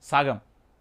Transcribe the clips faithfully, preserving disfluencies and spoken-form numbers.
సగం.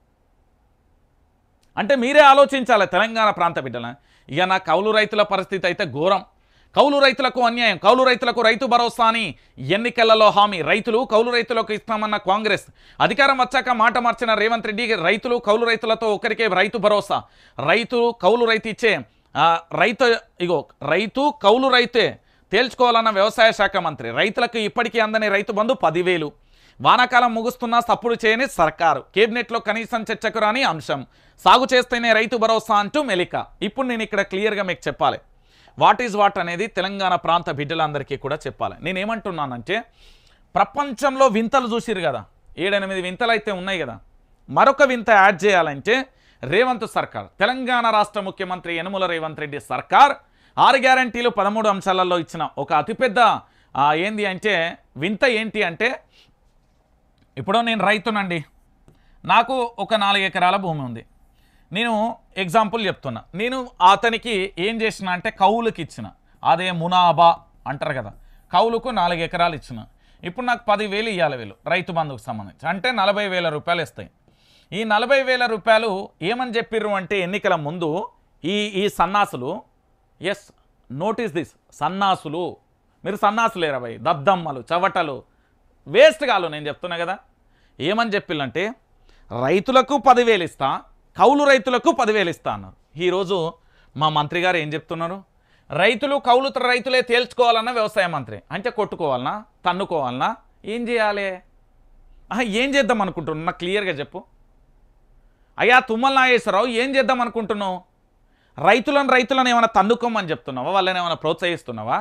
అంటే మీరే ఆలోచించాలి తెలంగాణ ప్రాంత బిడ్డల. ఇక నా కౌలు రైతుల పరిస్థితి అయితే ఘోరం. కౌలు రైతులకు అన్యాయం, కౌలు రైతులకు రైతు భరోసా అని ఎన్నికలలో హామీ, రైతులు కౌలు రైతులకు ఇస్తామన్న కాంగ్రెస్, అధికారం వచ్చాక మాట మార్చిన రేవంత్ రెడ్డి, రైతులు కౌలు రైతులతో ఒకరికే రైతు భరోసా, రైతు కౌలు రైతు ఇచ్చే రైతు ఇగో రైతు కౌలు రైతే తేల్చుకోవాలన్న వ్యవసాయ శాఖ మంత్రి, రైతులకు ఇప్పటికీ అందని రైతు బంధు పదివేలు, వానాకాలం ముగుస్తున్నా సప్పుడు చేయని సర్కారు, కేబినెట్లో కనీసం చర్చకు రాని అంశం, సాగు చేస్తేనే రైతు భరోసా అంటూ మెలిక. ఇప్పుడు నేను ఇక్కడ క్లియర్గా మీకు చెప్పాలి వాట్ ఈజ్ వాట్ అనేది తెలంగాణ ప్రాంత బిడ్డలందరికీ కూడా చెప్పాలి. నేనేమంటున్నానంటే ప్రపంచంలో వింతలు చూసిరు కదా, ఏడెనిమిది వింతలు అయితే ఉన్నాయి కదా, మరొక వింత యాడ్ చేయాలంటే రేవంత్ సర్కార్, తెలంగాణ రాష్ట్ర ముఖ్యమంత్రి యనుమల రేవంత్ రెడ్డి సర్కార్ ఆరు గ్యారంటీలు పదమూడు అంశాలలో ఇచ్చిన ఒక అతిపెద్ద ఏంది అంటే వింత ఏంటి అంటే, ఇప్పుడు నేను రైతునండి, నాకు ఒక నాలుగు ఎకరాల భూమి ఉంది, నేను ఎగ్జాంపుల్ చెప్తున్నా, నేను అతనికి ఏం చేసిన అంటే కౌలుకి ఇచ్చిన, అదే మునాబా అంటారు కదా, కౌలుకు నాలుగు ఎకరాలు ఇచ్చిన, ఇప్పుడు నాకు పదివేలు ఇవ్వాలి వీళ్ళు రైతు బంధుకు సంబంధించి, అంటే నలభై వేల రూపాయలు ఇస్తాయి. ఈ నలభై వేల రూపాయలు ఏమని చెప్పిర్రు అంటే ఎన్నికల ముందు ఈ ఈ సన్నాసులు, ఎస్ నోటీస్ దిస్, సన్నాసులు, మీరు సన్నాసులేరా భయ్, దద్దమ్మలు చవటలు వేస్ట్ కాలు, నేను చెప్తున్నా కదా, ఏమని చెప్పిల్లంటే రైతులకు పదివేలు ఇస్తా, కౌలు రైతులకు పదివేలు ఇస్తా అన్నారు. ఈరోజు మా మంత్రి గారు ఏం చెప్తున్నారు, రైతులు కౌలు రైతులే తేల్చుకోవాలన్న వ్యవసాయ మంత్రి, అంటే కొట్టుకోవాలన్నా తన్నుకోవాలన్నా ఏం చేయాలి, ఏం చేద్దాం అనుకుంటున్నావు నాకు క్లియర్గా చెప్పు. అయ్యా తుమ్మల నాగేశ్వరరావు ఏం చేద్దాం అనుకుంటున్నావు, రైతులను రైతులను ఏమైనా తన్నుకోమని చెప్తున్నావా, వాళ్ళని ఏమైనా ప్రోత్సహిస్తున్నావా?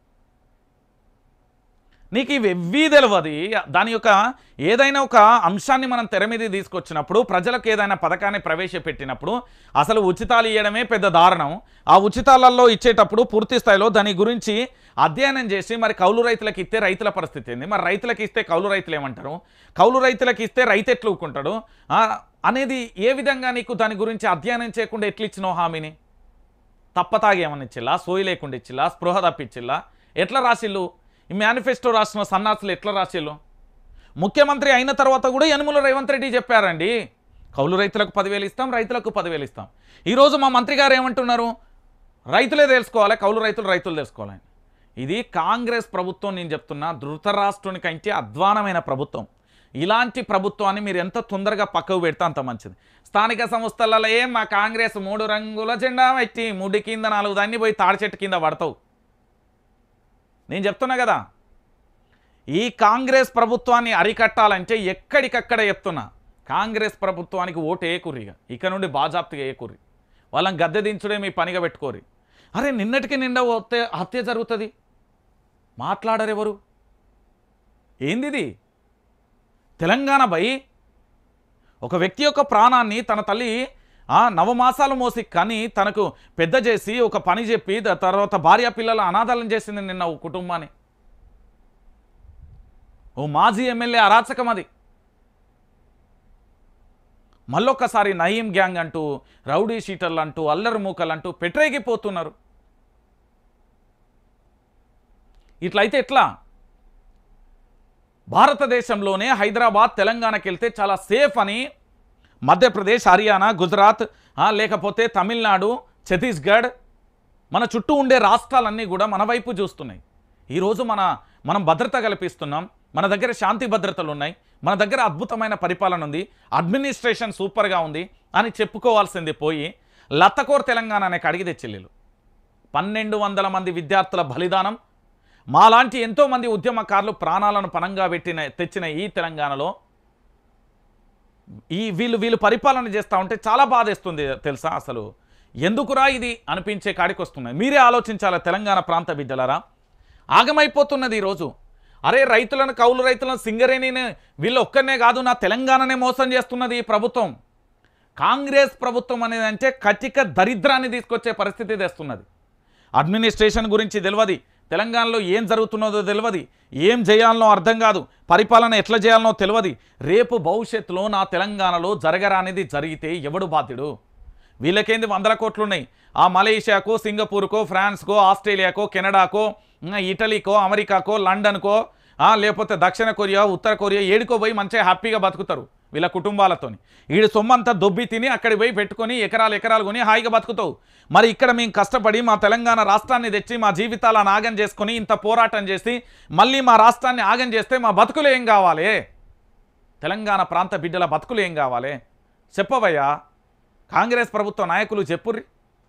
నీకు ఇవి ఎవ్వీ తెలియదు. దాని యొక్క ఏదైనా ఒక అంశాన్ని మనం తెర మీద తీసుకొచ్చినప్పుడు, ప్రజలకు ఏదైనా పథకాన్ని ప్రవేశపెట్టినప్పుడు అసలు ఉచితాలు ఇవ్వడమే పెద్ద దారుణం. ఆ ఉచితాలలో ఇచ్చేటప్పుడు పూర్తి స్థాయిలో దాని గురించి అధ్యయనం చేసి మరి కౌలు రైతులకు ఇస్తే రైతుల పరిస్థితి ఏంది, మరి రైతులకు ఇస్తే కౌలు రైతులు ఏమంటారు, కౌలు రైతులకు ఇస్తే రైతు ఎట్లు ఊరుకుంటాడు అనేది ఏ విధంగా నీకు దాని గురించి అధ్యయనం చేయకుండా ఎట్లు ఇచ్చినావు హామీని? తప్పతాగి ఏమన్నా ఇచ్చిల్లా, సోయి లేకుండా ఇచ్చిల్లా, స్పృహ తప్పిచ్చిల్లా, ఎట్లా రాసిల్లు? ఈ మేనిఫెస్టో రాసిన సన్నాసులు ఎట్లా రాసిల్లు? ముఖ్యమంత్రి అయిన తర్వాత కూడా యనుమల రేవంత్ రెడ్డి చెప్పారండి, కౌలు రైతులకు పదివేలు ఇస్తాం, రైతులకు పదివేలు ఇస్తాం. ఈరోజు మా మంత్రి గారు ఏమంటున్నారు, రైతులే తెలుసుకోవాలి, కౌలు రైతులు రైతులు తెలుసుకోవాలని. ఇది కాంగ్రెస్ ప్రభుత్వం, నేను చెప్తున్నా ధృతరాష్ట్రునికంటే అధ్వానమైన ప్రభుత్వం. ఇలాంటి ప్రభుత్వాన్ని మీరు ఎంత తొందరగా పక్కకు పెడితే అంత మంచిది. స్థానిక సంస్థలలో ఏం మా కాంగ్రెస్ మూడు రంగుల జెండా పెట్టి ముడి కింద నాలుగు దాన్ని పోయి తాడి చెట్టు కింద పడతావు. నేను చెప్తున్నా కదా, ఈ కాంగ్రెస్ ప్రభుత్వాన్ని అరికట్టాలంటే ఎక్కడికక్కడ చెప్తున్నా, కాంగ్రెస్ ప్రభుత్వానికి ఓటు ఏకూరిగా, ఇక నుండి బాజాప్తిగా ఏకూరి, వాళ్ళని గద్దె దించుడే మీ పనిగా పెట్టుకోరి. అరే నిన్నటికి నిండా వస్తే హత్య జరుగుతుంది, మాట్లాడరెవరు? ఏందిది తెలంగాణ బై? ఒక వ్యక్తి యొక్క ప్రాణాన్ని తన తల్లి నవమాసాలు మోసి కానీ తనకు పెద్ద చేసి ఒక పని చెప్పి తర్వాత భార్య పిల్లల అనాథాలను చేసింది నిన్న ఓ కుటుంబాన్ని. ఓ మాజీ ఎమ్మెల్యే అరాచకం అది. మళ్ళొక్కసారి నయీం గ్యాంగ్ అంటూ, రౌడీ షీటర్లు అంటూ, అల్లరి మూకలు అంటూ పెట్టరేగిపోతున్నారు. ఇట్లయితే ఎట్లా? భారతదేశంలోనే హైదరాబాద్ తెలంగాణకి వెళ్తే చాలా సేఫ్ అని మధ్యప్రదేశ్, హర్యానా, గుజరాత్, లేకపోతే తమిళనాడు, ఛత్తీస్గఢ్, మన చుట్టూ ఉండే రాష్ట్రాలన్నీ కూడా మన వైపు చూస్తున్నాయి. ఈరోజు మన మనం భద్రత కల్పిస్తున్నాం, మన దగ్గర శాంతి భద్రతలు ఉన్నాయి, మన దగ్గర అద్భుతమైన పరిపాలన ఉంది, అడ్మినిస్ట్రేషన్ సూపర్గా ఉంది అని చెప్పుకోవాల్సింది పోయి లత్తకోర్ తెలంగాణ అనే కడిగి తెచ్చిల్లు. పన్నెండు వందల మంది విద్యార్థుల బలిదానం, మాలాంటి ఎంతోమంది ఉద్యమకారులు ప్రాణాలను పణంగా పెట్టిన తెచ్చిన ఈ తెలంగాణలో ఈ వీళ్ళు వీళ్ళు పరిపాలన చేస్తూ ఉంటే చాలా బాధేస్తుంది తెలుసా. అసలు ఎందుకురా ఇది అనిపించే కాడికి వస్తున్నాయి. మీరే ఆలోచించాలి తెలంగాణ ప్రాంత బిడ్డలారా. ఆగమైపోతున్నది ఈరోజు. అరే రైతులను, కౌలు రైతులను, సింగరేణిని వీళ్ళు ఒక్కనే కాదు, నా తెలంగాణనే మోసం చేస్తున్నది ఈ ప్రభుత్వం. కాంగ్రెస్ ప్రభుత్వం అనేది అంటే కటిక దరిద్రాన్ని తీసుకొచ్చే పరిస్థితి తెస్తున్నది. అడ్మినిస్ట్రేషన్ గురించి తెలియదు, తెలంగాణలో ఏం జరుగుతున్నదో తెలియదు, ఏం చేయాలనో అర్థం కాదు, పరిపాలన ఎట్లా చేయాలనో తెలియదు. రేపు భవిష్యత్తులో నా తెలంగాణలో జరగరానిది జరిగితే ఎవడు బాధ్యుడు? వీళ్ళకేంది వందల కోట్లు ఉన్నాయి. ఆ మలేషియాకో, సింగపూర్కో, ఫ్రాన్స్కో, ఆస్ట్రేలియాకో, కెనడాకో, ఇటలీకో, అమెరికాకో, లండన్కో, లేకపోతే దక్షిణ కొరియా, ఉత్తర కొరియా ఏడుకో పోయి మంచిగా హ్యాపీగా బతుకుతారు. వీళ్ళ కుటుంబాలతోని. వీడి సొమ్మంతా దొబ్బి తిని అక్కడికి పోయి పెట్టుకొని ఎకరాలు ఎకరాలు కొని హాయిగా బతుకుతావు. మరి ఇక్కడ మేము కష్టపడి మా తెలంగాణ రాష్ట్రాన్ని తెచ్చి మా జీవితాలను ఆగం చేసుకొని ఇంత పోరాటం చేసి మళ్ళీ మా రాష్ట్రాన్ని ఆగం చేస్తే మా బతుకులు ఏం కావాలి? తెలంగాణ ప్రాంత బిడ్డల బతుకులు ఏం కావాలి చెప్పవయ్యా? కాంగ్రెస్ ప్రభుత్వ నాయకులు చెప్పుర్రి.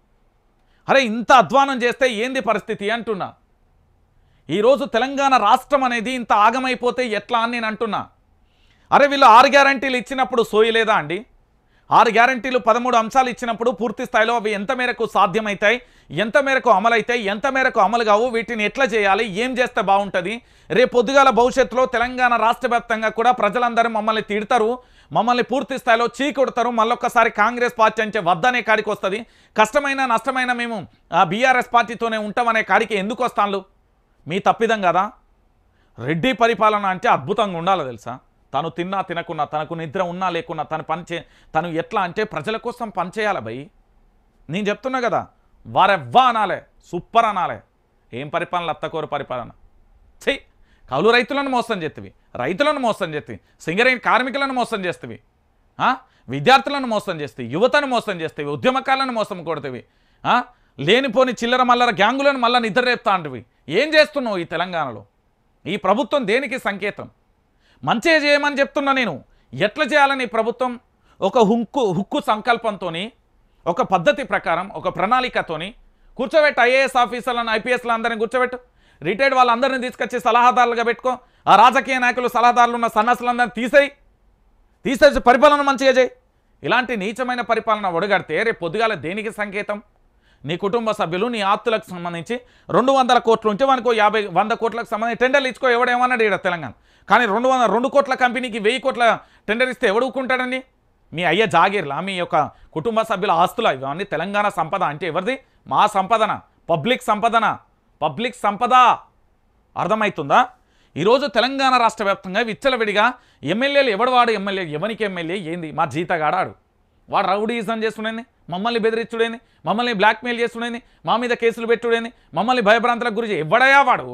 అరే ఇంత అధ్వానం చేస్తే ఏంది పరిస్థితి అంటున్నా. ఈరోజు తెలంగాణ రాష్ట్రం అనేది ఇంత ఆగమైపోతే ఎట్లా అని నేను అంటున్నా. అరే వీళ్ళు ఆరు గ్యారంటీలు ఇచ్చినప్పుడు సోయలేదా అండి? ఆరు గ్యారంటీలు పదమూడు అంశాలు ఇచ్చినప్పుడు పూర్తి స్థాయిలో అవి ఎంత మేరకు సాధ్యమవుతాయి, ఎంత మేరకు అమలవుతాయి, ఎంత మేరకు అమలు కావు, వీటిని ఎట్లా చేయాలి, ఏం చేస్తే బాగుంటుంది? రేపు పొద్దుగాల భవిష్యత్తులో తెలంగాణ రాష్ట్ర వ్యాప్తంగా కూడా ప్రజలందరూ మమ్మల్ని తిడతారు, మమ్మల్ని పూర్తి స్థాయిలో చీకొడతారు, మళ్ళొక్కసారి కాంగ్రెస్ పార్టీ అంటే వద్దనే కాడికి వస్తుంది. కష్టమైన నష్టమైన మేము బీఆర్ఎస్ పార్టీతోనే ఉంటామనే కాడికి ఎందుకు వస్తాను? మీ తప్పిదం కదా. రెడ్డి పరిపాలన అంటే అద్భుతంగా ఉండాలి తెలుసా. తను తిన్నా తినకున్నా, తనకు నిద్ర ఉన్నా లేకున్నా తను పనిచే తను ఎట్లా అంటే ప్రజల కోసం పనిచేయాలి భయ్. నేను చెప్తున్నా కదా, వారెవ్వా అనాలే, సూపర్ అనాలే. ఏం పరిపాలన? లత్తకోరు పరిపాలన. చెయ్యి కౌలు రైతులను మోసం చేస్తవి, రైతులను మోసం చేస్తవి, సింగరేణి కార్మికులను మోసం చేస్తవి, విద్యార్థులను మోసం చేస్తవి, యువతను మోసం చేస్తవి, ఉద్యమకాలను మోసం కొడతవి, లేనిపోని చిల్లర మల్లర గ్యాంగులను మళ్ళీ నిద్ర రేపుతా అంటవి. ఏం చేస్తున్నావు ఈ తెలంగాణలో? ఈ ప్రభుత్వం దేనికి సంకేతం? మంచిగా చేయమని చెప్తున్నా నేను. ఎట్లా చేయాలని ప్రభుత్వం ఒక హుక్కు హుక్కు సంకల్పంతో, ఒక పద్ధతి ప్రకారం, ఒక ప్రణాళికతోని కూర్చోబెట్టు. ఐఏఎస్ ఆఫీసర్లను, ఐపీఎస్లు అందరినీ కూర్చోబెట్టు. రిటైర్డ్ వాళ్ళందరినీ తీసుకొచ్చి సలహాదారులుగా పెట్టుకో. ఆ రాజకీయ నాయకులు సలహాదారులు ఉన్న సన్నాసులందరినీ తీసేయి, తీసేసి పరిపాలన మంచిగా చేయి. ఇలాంటి నీచమైన పరిపాలన ఒడగడితే రేపు పొద్దుగాల దేనికి సంకేతం? నీ కుటుంబ సభ్యులు, నీ ఆప్తులకు సంబంధించి రెండు వందల కోట్లు ఉంటే మనకు యాభై వంద కోట్లకు సంబంధించి టెండర్లు ఇచ్చుకో, ఎవడేమన్నాడు ఇక్కడ తెలంగాణ. కానీ రెండు వందల రెండు కోట్ల కంపెనీకి వెయ్యి కోట్ల టెండర్ ఇస్తే ఎవడుకుంటాడండి? మీ అయ్య జాగీర్లా, మీ యొక్క కుటుంబ సభ్యుల ఆస్తుల, ఇవన్నీ తెలంగాణ సంపద అంటే ఎవరిది? మా సంపదన, పబ్లిక్ సంపదన, పబ్లిక్ సంపద. అర్థమవుతుందా? ఈరోజు తెలంగాణ రాష్ట్ర వ్యాప్తంగా విచ్చలవిడిగా ఎమ్మెల్యేలు ఎవడు వాడు ఎమ్మెల్యే, ఎవరికి ఎమ్మెల్యే ఏంది? మా జీతగాడాడు వాడు రౌడీజం చేస్తుండేది, మమ్మల్ని బెదిరించుడేంది, మమ్మల్ని బ్లాక్మెయిల్ చేస్తుండేది, మా మీద కేసులు పెట్టుడేంది, మమ్మల్ని భయభ్రాంతులకు గురించి ఎవడయా వాడు?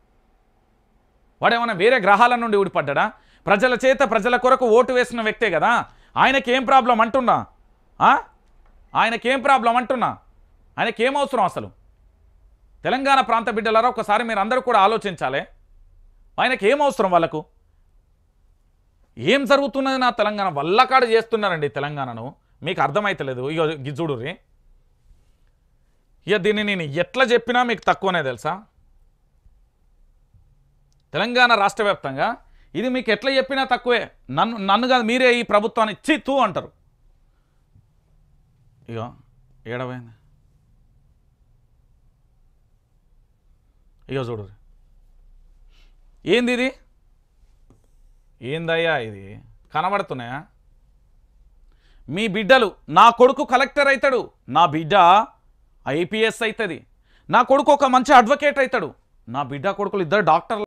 వాడేమన్నా వేరే గ్రహాల నుండి ఊడిపడ్డా? ప్రజల చేత ప్రజల కొరకు ఓటు వేసిన వ్యక్తే కదా. ఆయనకేం ప్రాబ్లం అంటున్నా? ఆయనకేం ప్రాబ్లం అంటున్నా? ఆయనకేం అవసరం అసలు? తెలంగాణ ప్రాంత బిడ్డలారా ఒకసారి మీరు అందరూ కూడా ఆలోచించాలి. ఆయనకి ఏం అవసరం? వాళ్ళకు ఏం జరుగుతున్నది? నా తెలంగాణ వల్లకాడు చేస్తున్నారండి తెలంగాణను. మీకు అర్థమైతలేదు. ఇక గిజుడు రే, ఇక దీన్ని నేను ఎట్లా చెప్పినా మీకు తక్కువనే తెలుసా. తెలంగాణ రాష్ట్ర వ్యాప్తంగా ఇది మీకు ఎట్లా చెప్పినా తక్కువే. నన్ను నన్ను కాదు, మీరే ఈ ప్రభుత్వాన్ని చిత్తూ అంటారు. ఇక ఏడవైంది, ఇక చూడు ఏంది ఇది? ఏందయ్యా ఇది? కనబడుతున్నాయా మీ బిడ్డలు? నా కొడుకు కలెక్టర్ అవుతాడు, నా బిడ్డ ఐపీఎస్ అవుతుంది, నా కొడుకు ఒక మంచి అడ్వకేట్ అవుతాడు, నా బిడ్డ కొడుకులు ఇద్దరు డాక్టర్లు